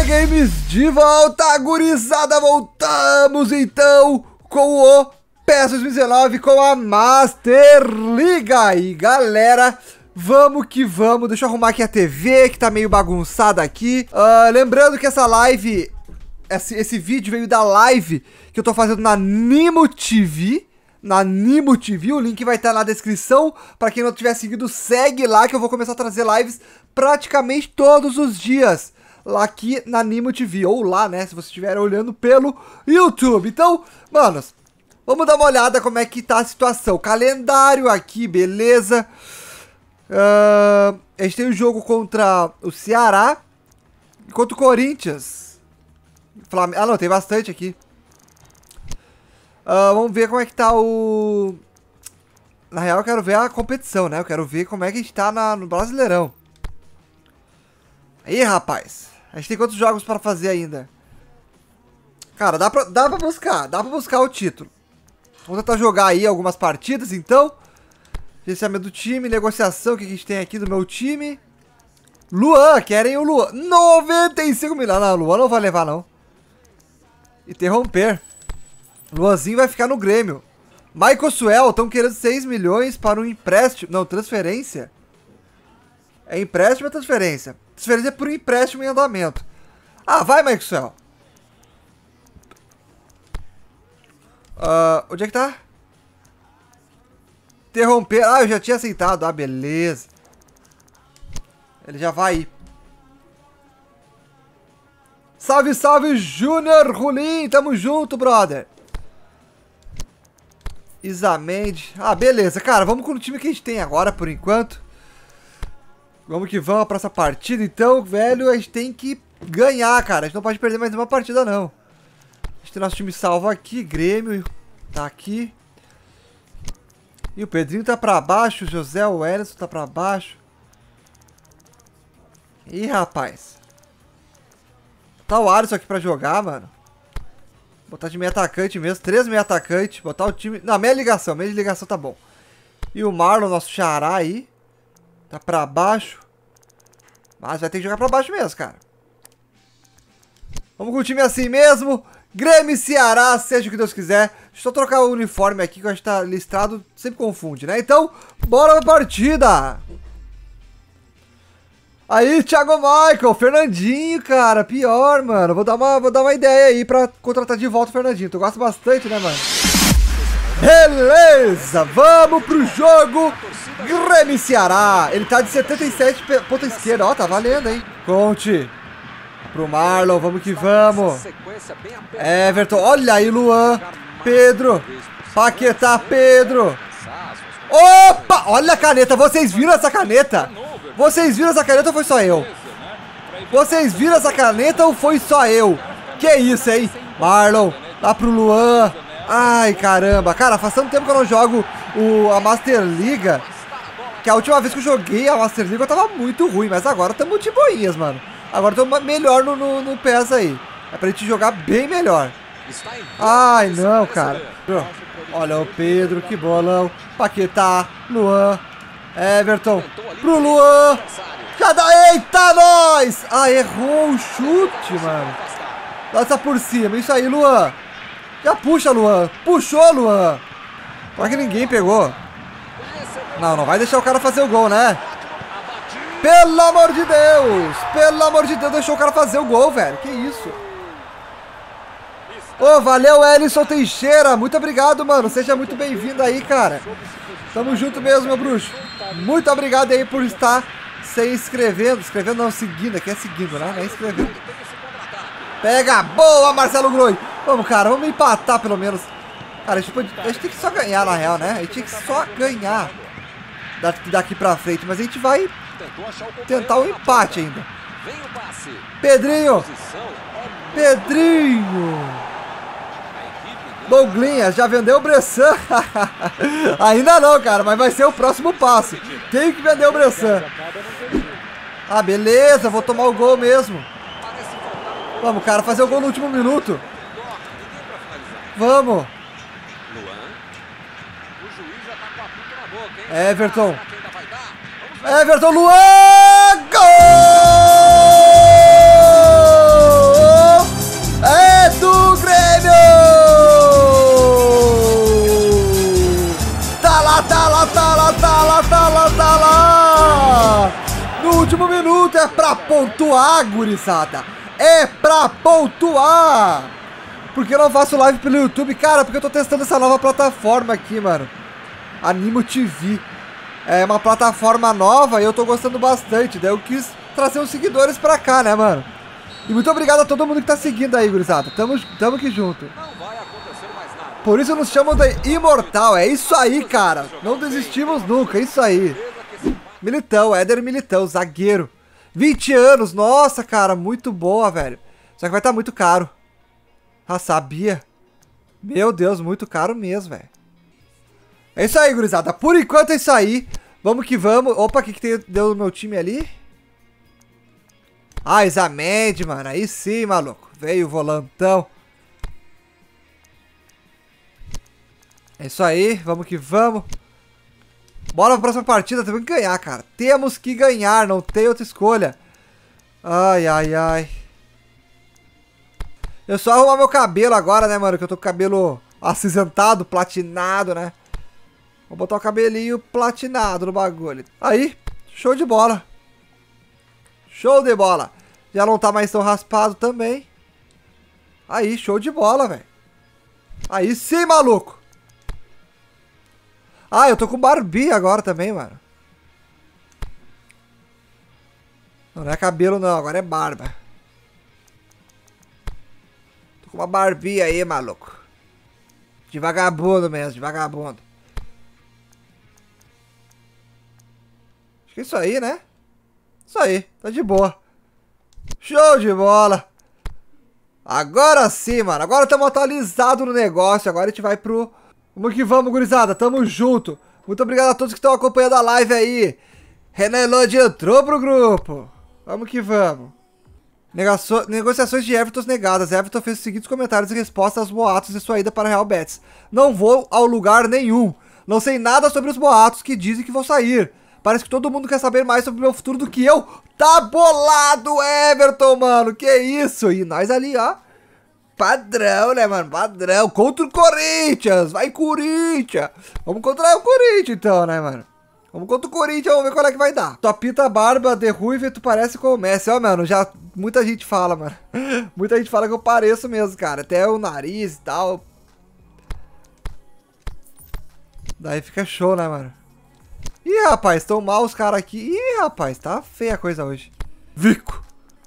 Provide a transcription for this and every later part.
Games de volta, gurizada, voltamos então com o PES 2019 com a Master Liga. E galera, vamos que vamos, deixa eu arrumar aqui a TV que tá meio bagunçada aqui. Lembrando que essa live, esse vídeo veio da live que eu tô fazendo na Nimo TV. O link vai estar na descrição. Pra quem não tiver seguido, segue lá que eu vou começar a trazer lives praticamente todos os dias lá aqui na Nimo TV, ou lá, né, se você estiver olhando pelo YouTube. Então, manos, vamos dar uma olhada como é que tá a situação. Calendário aqui, beleza. A gente tem um jogo contra o Ceará e contra o Corinthians. Ah, não, tem bastante aqui. Vamos ver como é que tá o... Na real, eu quero ver a competição, né? Eu quero ver como é que a gente tá no Brasileirão. Aí, rapaz. A gente tem quantos jogos para fazer ainda? Cara, dá pra buscar o título. Vamos tentar jogar aí algumas partidas, então. Gerenciamento do time, negociação, o que a gente tem aqui do meu time. Luan, querem o Luan. 95 milhões. Não, Luan não vai levar, não. Interromper. Luanzinho vai ficar no Grêmio. Michael Suel, estão querendo 6 milhões para um empréstimo. Não, transferência. É empréstimo ou transferência? Transferência por um empréstimo em andamento. Ah, vai, Michael Suel. Onde é que tá? Interromper. Ah, eu já tinha aceitado. Ah, beleza. Ele já vai ir. Salve, salve, Júnior Rulim. Tamo junto, brother. Isamendi. Ah, beleza, cara. Vamos com o time que a gente tem agora, por enquanto. Vamos que vamos para essa partida. Então, velho, a gente tem que ganhar, cara. A gente não pode perder mais uma partida, não. A gente tem nosso time salvo aqui. Grêmio tá aqui. E o Pedrinho tá pra baixo. O José Wellington tá pra baixo. Ih, rapaz. Tá o Alisson aqui pra jogar, mano. Botar de meio atacante mesmo, 3 meio atacante, botar o time... Não, meia de ligação tá bom. E o Marlon, nosso xará aí, tá pra baixo. Mas vai ter que jogar pra baixo mesmo, cara. Vamos com o time assim mesmo. Grêmio e Ceará, seja o que Deus quiser. Deixa eu trocar o uniforme aqui, que eu acho que tá listrado, sempre confunde, né? Então, bora pra partida! Aí, Thiago Michael, Fernandinho, cara, pior, mano. Vou dar uma ideia aí pra contratar de volta o Fernandinho. Tu gosta bastante, né, mano? Beleza, vamos pro jogo. Grêmio e Ceará. Ele tá de 77 ponta esquerda, ó, tá valendo, hein? Conte. Pro Marlon, vamos que vamos. Everton, olha aí, Luan. Pedro. Paquetá, Pedro. Opa, olha a caneta, vocês viram essa caneta? Vocês viram essa caneta ou foi só eu? Vocês viram essa caneta ou foi só eu? Que isso, hein? Marlon, lá pro Luan. Ai, caramba. Cara, faz tanto tempo que eu não jogo a Master Liga, que a última vez que eu joguei a Master Liga eu tava muito ruim. Mas agora estamos de boinhas, mano. Agora estamos melhor no PES aí. É pra gente jogar bem melhor. Ai, não, cara. Olha o Pedro, que bolão. Paquetá, Luan. Everton, pro Luan. Já dá, eita, nós! Ah, errou o chute, mano. Lança por cima, isso aí, Luan. Já puxa, Luan. Puxou, Luan. Como é que ninguém pegou? Não vai deixar o cara fazer o gol, né? Pelo amor de Deus. Pelo amor de Deus, deixou o cara fazer o gol, velho. Que isso? Ô, valeu, Ellison Teixeira. Muito obrigado, mano. Seja muito bem-vindo aí, cara. Tamo junto mesmo, meu bruxo. Muito obrigado aí por estar se inscrevendo. Inscrevendo não, seguindo. Aqui é seguindo, né? Não é inscrevendo. Pega, boa, Marcelo Groi. Vamos, cara, vamos empatar pelo menos. Cara, a gente tem que só ganhar, na real, né? A gente tem que só ganhar daqui pra frente. Mas a gente vai tentar o empate ainda. Pedrinho. Pedrinho. Douglinhas, já vendeu o Bressan? Ainda não, cara, mas vai ser o próximo passo. Tem que vender o Bressan. Ah, beleza, vou tomar o gol mesmo. Vamos, cara, fazer o gol no último minuto. Vamos. Everton. Everton, Luan! Gol! último minuto. É pra pontuar, gurizada. É pra pontuar. Por que eu não faço live pelo YouTube? Cara, porque eu tô testando essa nova plataforma aqui, mano. Animo TV. É uma plataforma nova e eu tô gostando bastante. Daí eu quis trazer uns seguidores pra cá, né, mano? E muito obrigado a todo mundo que tá seguindo aí, gurizada. Tamo aqui junto. Por isso nos chamam de Imortal. É isso aí, cara. Não desistimos nunca, é isso aí. Militão, Éder Militão, zagueiro. 20 anos, nossa, cara, muito boa, velho. Só que vai estar muito caro. Ah, sabia? Meu Deus, muito caro mesmo, velho. É isso aí, gurizada. Por enquanto é isso aí. Vamos que vamos. Opa, o que deu no meu time ali? Ah, Isamed, mano. Aí sim, maluco. Veio o volantão. É isso aí. Vamos que vamos. Bora pra próxima partida. Temos que ganhar, cara. Temos que ganhar. Não tem outra escolha. Ai, ai, ai. Eu só arrumar meu cabelo agora, né, mano? Que eu tô com o cabelo acinzentado, platinado, né? Vou botar o cabelinho platinado no bagulho. Aí, show de bola. Show de bola. Já não tá mais tão raspado também. Aí, show de bola, velho. Aí sim, maluco. Ah, eu tô com barbinha agora também, mano. Não é cabelo não, agora é barba. Tô com uma barbinha aí, maluco. De vagabundo mesmo, de vagabundo. Acho que é isso aí, né? Isso aí, tá de boa. Show de bola. Agora sim, mano. Agora estamos atualizados no negócio. Agora a gente vai pro... Vamos que vamos, gurizada. Tamo junto. Muito obrigado a todos que estão acompanhando a live aí. Renan Lodge entrou pro grupo. Vamos que vamos. Negociações de Everton negadas. Everton fez os seguintes comentários em resposta aos boatos de sua ida para o Real Betis. Não vou ao lugar nenhum. Não sei nada sobre os boatos que dizem que vou sair. Parece que todo mundo quer saber mais sobre o meu futuro do que eu. Tá bolado, Everton, mano. Que isso? E nós ali, ó. Padrão, né, mano? Padrão. Contra o Corinthians. Vai, Corinthians. Vamos contra o Corinthians, então, né, mano? Vamos contra o Corinthians. Vamos ver qual é que vai dar. Tua pinta barba de ruiva e tu parece com o Messi. Ó, mano, já muita gente fala, mano. Muita gente fala que eu pareço mesmo, cara. Até o nariz e tal. Daí fica show, né, mano? Ih, rapaz, tão mal os caras aqui. Ih, rapaz, tá feia a coisa hoje. Vico.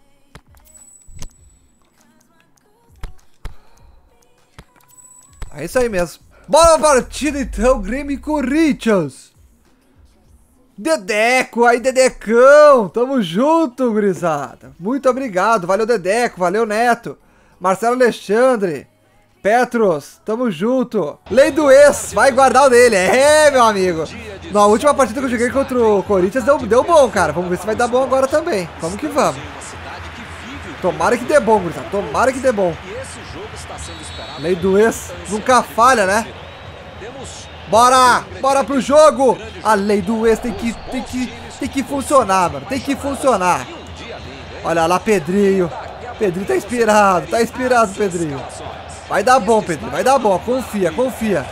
É isso aí mesmo. Bora pra partida então, Grêmio e Corinthians. Dedeco, aí Dedecão. Tamo junto, gurizada. Muito obrigado, valeu Dedeco, valeu Neto. Marcelo Alexandre. Petros, tamo junto. Lei do ex, vai guardar o dele. É, meu amigo. Na última partida que eu joguei contra o Corinthians deu bom, cara. Vamos ver se vai dar bom agora também. Vamos que vamos. Tomara que dê bom, gurizada. Tomara que dê bom. Lei do ex nunca falha, né? Bora! Bora pro jogo! A lei do ex tem que funcionar, mano. Tem que funcionar. Olha lá, Pedrinho. Pedrinho tá inspirado, Pedrinho. Vai dar bom, Pedrinho. Vai dar bom. Confia, confia.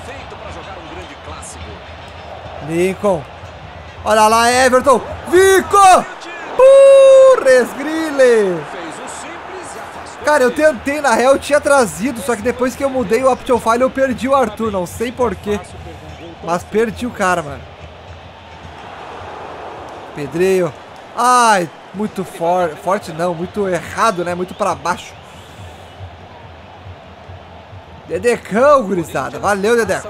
Lincoln. Olha lá, Everton. Vico! Resgrille! Cara, eu tentei, na real, eu tinha trazido, só que depois que eu mudei o Option File, eu perdi o Arthur, não sei porquê. Mas perdi o cara, mano. Pedrinho. Ai, muito forte não, muito errado, né? Muito pra baixo. Dedecão, gurizada. Valeu, Dedeco.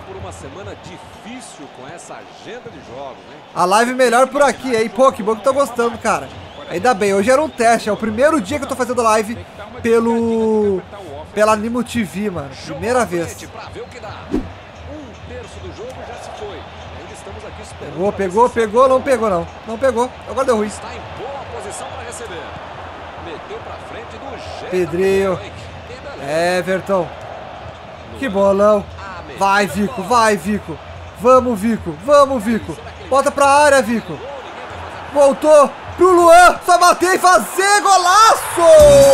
A live melhor por aqui, hein? Pô, que bom que tô gostando, cara. Ainda bem, hoje era um teste, é o primeiro dia que eu tô fazendo live pela Animo TV, mano. Primeira vez. Pegou, não pegou não. Não pegou, agora deu ruim. Pedrinho. Everton. Que bolão. Vai, Vico, vai, Vico. Vamos, Vico, vamos, Vico. Bota pra área, Vico. Voltou pro Luan. Só bater e fazer golaço!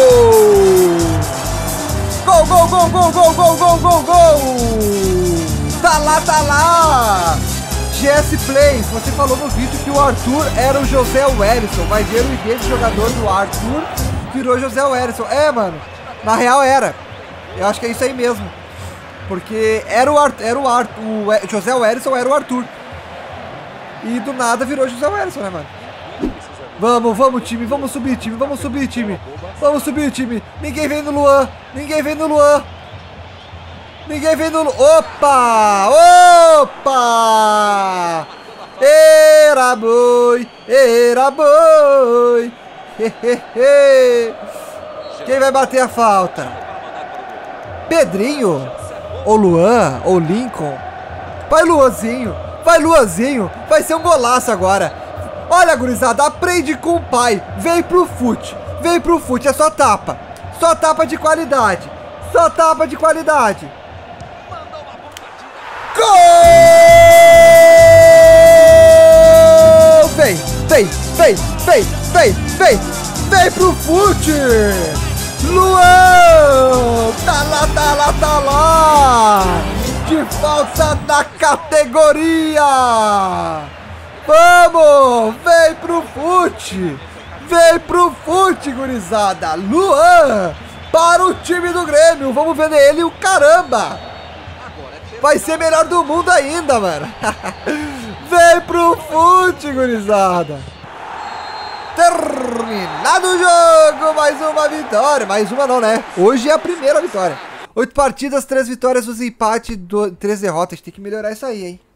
Gol, gol, gol, gol, gol, gol, gol, gol, gol. Tá lá, tá lá. Jesse Plays, você falou no vídeo que o Arthur era o José Wellison. Vai ver o ID de jogador do Arthur, virou José Wellison. É, mano, na real era. Eu acho que é isso aí mesmo. Porque era o José Wellison era o Arthur. E do nada virou José Wellison, né, mano? Vamos, time, vamos subir, time. Vamos subir, time. Ninguém vem no Luan. Ninguém vem no Luan. Opa! Era boi. Quem vai bater a falta? Pedrinho? Ou Luan? Ou Lincoln? Vai, Luanzinho. Vai ser um golaço agora. Olha, gurizada, aprende com o pai. Vem pro fute, é só tapa. Só tapa de qualidade. Gol! Vem pro fute. Luan! Tá lá. De falta na categoria. Vamos! Vem pro fute, gurizada! Luan! Para o time do Grêmio! Vamos ver ele, o caramba! Vai ser melhor do mundo ainda, mano! Vem pro fute, gurizada! Terminado o jogo! Mais uma vitória! Mais uma não, né? Hoje é a primeira vitória. 8 partidas, 3 vitórias, 2 empates, 3 derrotas. A gente tem que melhorar isso aí, hein?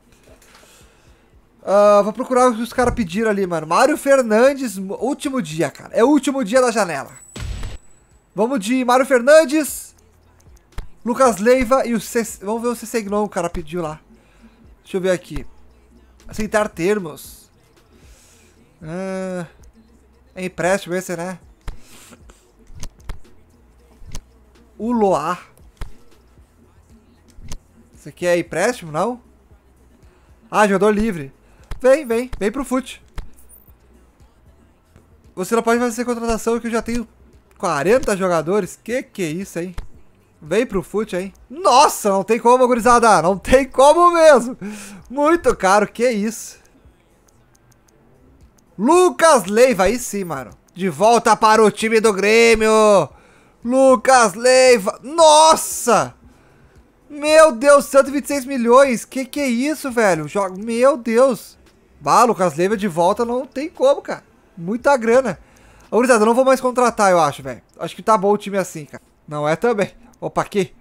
Vou procurar o que os caras pediram ali, mano. Mário Fernandes, último dia, cara. É o último dia da janela. Vamos de Mário Fernandes, Lucas Leiva e o vamos ver o Cesegnon, o cara pediu lá. Deixa eu ver aqui. Aceitar termos. É empréstimo esse, né? O Loar. Esse aqui é empréstimo, não? Ah, jogador livre. Vem pro fute. Você não pode fazer contratação que eu já tenho 40 jogadores. Que é isso, hein? Vem pro fute, hein? Nossa, não tem como, gurizada. Não tem como mesmo. Muito caro, que isso. Lucas Leiva, aí sim, mano. De volta para o time do Grêmio. Lucas Leiva. Nossa! Meu Deus, 126 milhões. Que é isso, velho? Meu Deus. Bah, Lucas Leiva de volta não tem como, cara. Muita grana. Ô, gurizada, eu não vou mais contratar, eu acho, velho. Acho que tá bom o time assim, cara. Não é também. Opa, aqui.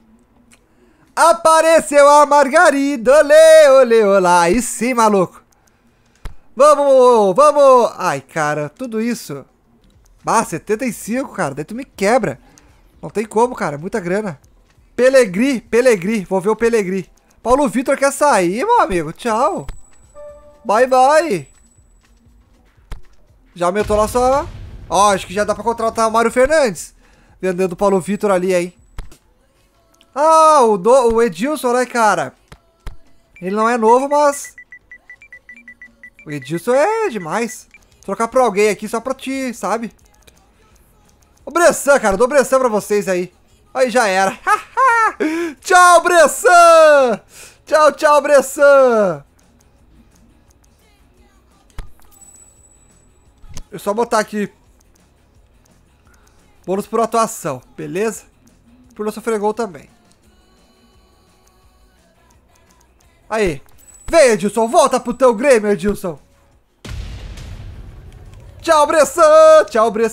Apareceu a Margarida. Olê, olá. Aí sim, maluco. Vamos. Ai, cara, tudo isso. Bah, 75, cara. Daí tu me quebra. Não tem como, cara. Muita grana. Pelegri. Vou ver o Pelegri. Paulo Vitor quer sair, meu amigo. Tchau. Bye. Já aumentou lá só. Ó, acho que já dá pra contratar o Mário Fernandes. Vendendo o Paulo Vitor ali, hein. Ah, o Edilson, né, cara? Ele não é novo, mas... O Edilson é demais. Trocar pra alguém aqui só pra ti, sabe? O Bressan, cara. Eu dou Bressan pra vocês aí. Aí já era. Tchau, Bressan! Tchau, Bressan! Eu só botar aqui. Bônus por atuação, beleza? Por não sofrer gol também. Aí. Vem, Edilson. Volta pro teu Grêmio, Edilson. Tchau, Bressan.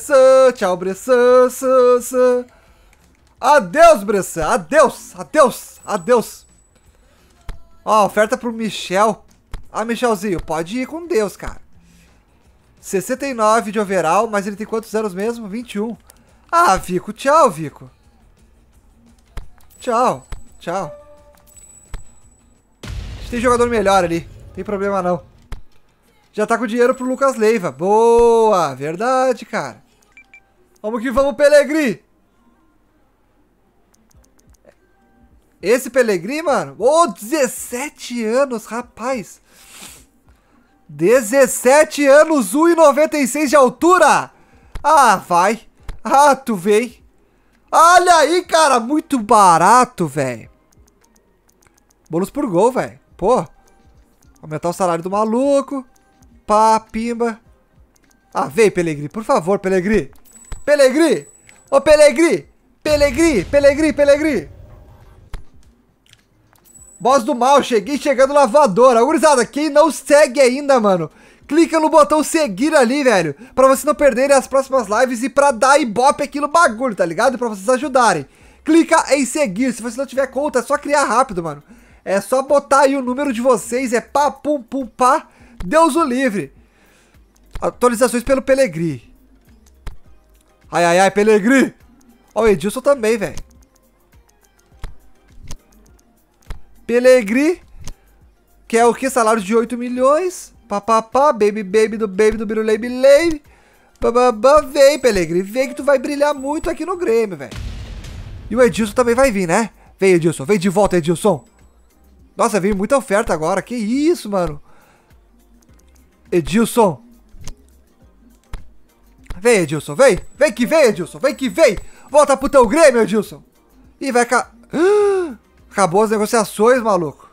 Adeus, Bressan. Adeus. Ó, oferta pro Michel. Ah, Michelzinho, pode ir com Deus, cara. 69 de overall, mas ele tem quantos anos mesmo? 21. Ah, Vico. Tchau, Vico. Tchau. Tem jogador melhor ali. Tem problema não. Já tá com dinheiro pro Lucas Leiva. Boa. Verdade, cara. Vamos que vamos, Pelegri. Esse Pelegri, mano. Ô, 17 anos, rapaz. 17 anos, 1,96 de altura. Ah, vai. Ah, tu vem. Olha aí, cara. Muito barato, velho. Bônus por gol, velho. Pô. Aumentar o salário do maluco. Pá, pimba. Ah, vem, Pellegrini. Por favor, Pellegrini. Pellegrini! Ô, Pellegrini! Pellegrini! Pellegrini! Pellegrini! Boss do mal, cheguei chegando na voadora. Gurizada, quem não segue ainda, mano, clica no botão seguir ali, velho, pra vocês não perderem as próximas lives e pra dar ibope aqui no bagulho, tá ligado? Pra vocês ajudarem. Clica em seguir. Se você não tiver conta, é só criar rápido, mano. É só botar aí o número de vocês. É pá, pum, pum, pá. Deus o livre. Atualizações pelo Pellegrini. Ai, ai, ai, Pellegrini. Ó, o Edilson também, velho. Pellegrini. Que é o que? Salário de 8 milhões. Papapá, baby do Birulei Bilei. Bababá, vem, Pellegrini. Vem que tu vai brilhar muito aqui no Grêmio, velho. E o Edilson também vai vir, né? Vem, Edilson. Vem de volta, Edilson. Nossa, veio muita oferta agora. Que isso, mano. Edilson. Vem, Edilson. Vem. Vem que vem, Edilson. Vem que vem. Volta pro teu Grêmio, Edilson. Ih, vai cá. Acabou as negociações, maluco.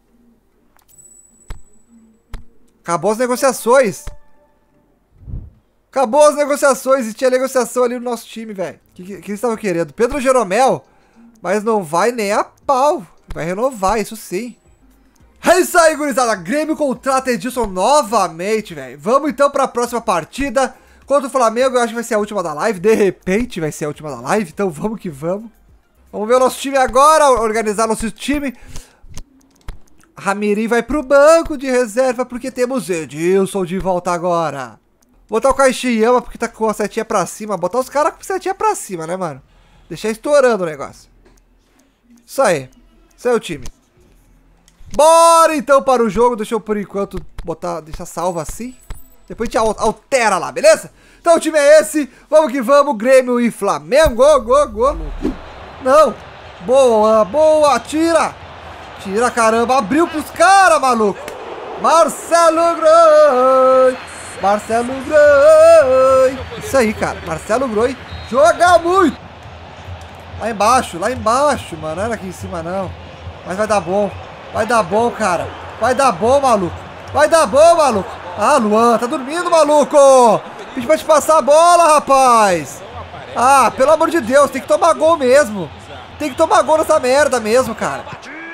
Acabou as negociações. Acabou as negociações. E tinha negociação ali no nosso time, velho. O que eles estavam querendo? Pedro Jeromel. Mas não vai nem a pau. Vai renovar, isso sim. É isso aí, gurizada. Grêmio contrata Edilson novamente, velho. Vamos então pra próxima partida. Contra o Flamengo, eu acho que vai ser a última da live. De repente vai ser a última da live. Então vamos que vamos. Vamos ver o nosso time agora. Organizar nosso time. Ramirim vai pro banco de reserva porque temos Edilson de volta agora. Botar o Caixinhama porque tá com a setinha pra cima. Botar os caras com a setinha pra cima, né, mano? Deixar estourando o negócio. Isso aí. Esse é o time. Bora então para o jogo. Deixa eu por enquanto deixar salvo assim. Depois a gente altera lá, beleza? Então o time é esse. Vamos que vamos. Grêmio e Flamengo. Go. Não. Boa, boa. Tira. Tira, caramba. Abriu pros caras, maluco. Marcelo Groi. Marcelo Groi. Isso aí, cara. Marcelo Groi joga muito. Lá embaixo, mano. Não era aqui em cima, não. Mas vai dar bom. Vai dar bom, cara. Vai dar bom, maluco. Vai dar bom, maluco. Ah, Luan, tá dormindo, maluco. Pedi pra te passar a bola, rapaz. Ah, pelo amor de Deus, tem que tomar gol mesmo. Tem que tomar gol nessa merda mesmo, cara.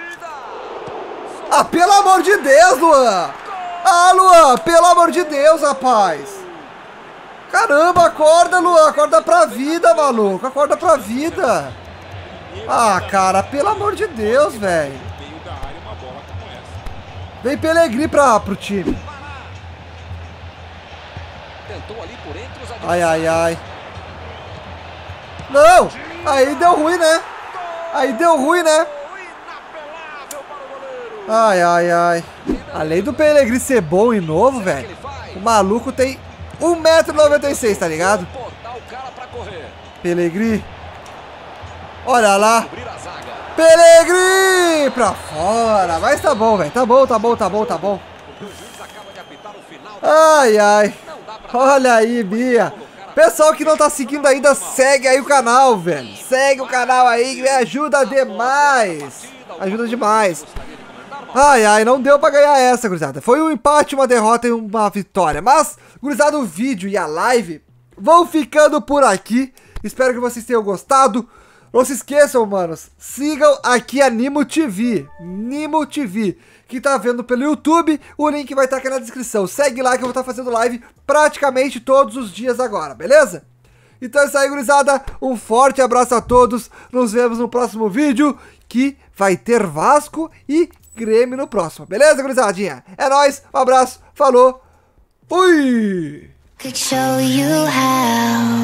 Ah, pelo amor de Deus, Luan. Ah, Luan, pelo amor de Deus, rapaz. Caramba, acorda, Luan. Acorda pra vida, maluco. Acorda pra vida. Ah, cara, pelo amor de Deus, velho. Vem Pellegrini pro time. Ai, ai, ai. Não! Aí deu ruim, né? Aí deu ruim, né? Ai, ai, ai. Além do Pellegrini ser bom e novo, velho, o maluco tem 1,96 m, tá ligado? Pellegrini. Olha lá. Pellegrini pra fora. Mas tá bom, velho. Tá bom. Ai, ai. Olha aí, Bia. Pessoal que não tá seguindo ainda, segue aí o canal, velho. Segue o canal aí que me ajuda demais. Ajuda demais. Ai, ai, não deu pra ganhar essa, gurizada. Foi um empate, uma derrota e uma vitória. Mas, gurizada, o vídeo e a live vão ficando por aqui. Espero que vocês tenham gostado. Não se esqueçam, manos, sigam aqui a Nimo TV. Nimo TV. Quem tá vendo pelo YouTube, o link vai estar aqui na descrição. Segue lá que eu vou estar fazendo live praticamente todos os dias agora, beleza? Então é isso aí, gurizada. Um forte abraço a todos. Nos vemos no próximo vídeo, que vai ter Vasco e Grêmio no próximo. Beleza, gurizadinha? É nóis, um abraço, falou, fui!